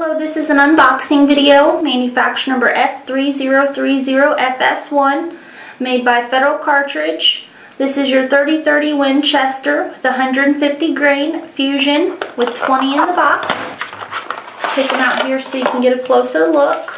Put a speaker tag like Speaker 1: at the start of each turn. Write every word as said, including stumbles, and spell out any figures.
Speaker 1: Hello, this is an unboxing video, manufacturer number F three zero three zero F S one, made by Federal Cartridge. This is your thirty thirty Winchester with one hundred fifty grain fusion with twenty in the box. Take them out here so you can get a closer look.